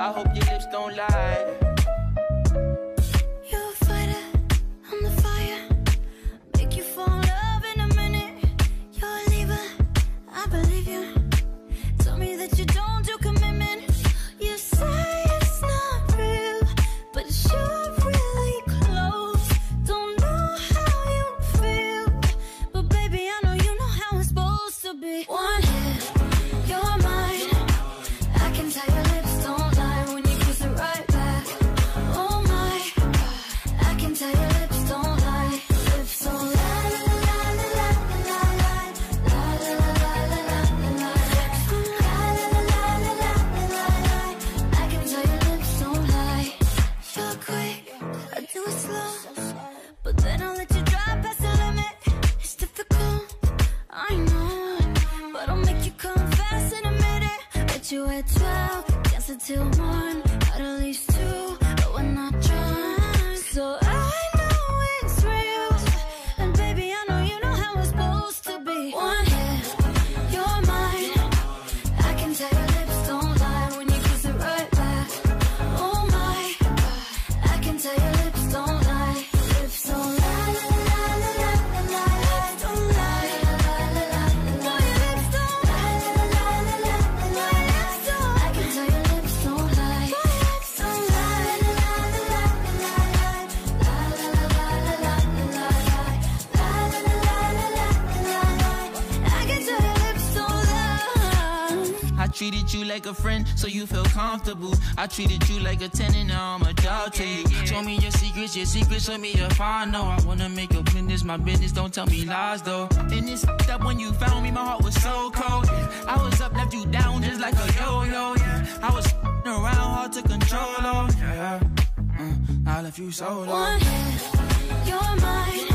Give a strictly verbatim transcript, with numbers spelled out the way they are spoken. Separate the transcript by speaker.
Speaker 1: I hope your lips don't lie.
Speaker 2: You're a fighter, I'm the fire. Make you fall in love in a minute. You're a leaver, I believe you. Tell me that you don't do commitment. You say it's not real, but you're really close. Don't know how you feel, but baby, I know you know how it's supposed to be. One hit, you're mine. I can tell your lips don't lie when you kiss it right back. Oh my, I can tell your lips don't lie. Lips don't lie, la la la la la la la la la la la la. Lips don't lie, la la la la la la la. I can tell your lips don't lie. You're quick, I do it slow, but then I'll let you drive past the limit. It's difficult, I know, but I'll make you come fast in a minute. Bet you at twelve, dance until one, at least two, but we're not drunk. So I know it's real, and baby, I know you know how it's supposed to be. One hit, you're mine. I can tell your lips don't lie when you kiss it right back. Oh my, I can tell your lips don't lie. Lips don't lie, la la la la la la. Lips don't lie, la la la la la. Boy, your lips don't lie, la la la la la la. Lips don't. I can tell your lips don't lie. Boy, your lips don't lie, la la la la la la. La la la la la la la la. La la la la la la la. I can tell your lips don't lie.
Speaker 1: I treated you like a friend, so you feel comfortable. I treated you like a tenant, now I'm a dog to you. Show me your secrets, your secrets, show me if I know. I wanna make your business my business, don't tell me lies though. And it's up when you found me, my heart was so cold. I was up, left you down just like a yo-yo, yeah. I was around, hard to control, oh, yeah. Mm, I left you so low.
Speaker 2: One hit, you're mine.